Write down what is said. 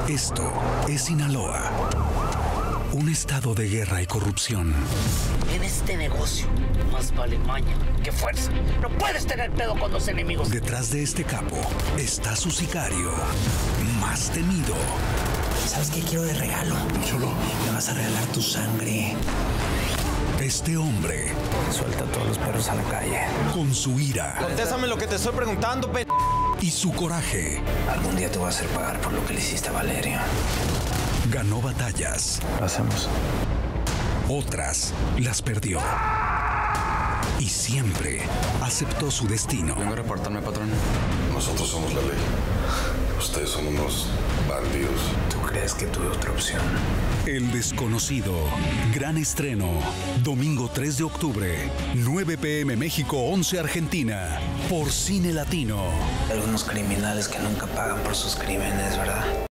Esto es Sinaloa, un estado de guerra y corrupción. En este negocio, más vale maña que fuerza. No puedes tener pedo con los enemigos. Detrás de este capo está su sicario más temido. ¿Sabes qué quiero de regalo? Chulo. Me vas a regalar tu sangre. Este hombre, Suelta a todos los perros a la calle. con su ira Contéstame lo que te estoy preguntando, y su coraje, Algún día te voy a hacer pagar por lo que le hiciste a Valerio. ganó batallas, Lo hacemos. otras las perdió. Y siempre aceptó su destino. Vengo a reportarme, patrón. Nosotros somos la ley. Ustedes son unos bandidos. ¿Tú crees que tuve otra opción? El desconocido. Gran estreno. Domingo 3 de octubre. 9 p.m. México, 11 Argentina. Por Cine Latino. Algunos criminales que nunca pagan por sus crímenes, ¿verdad?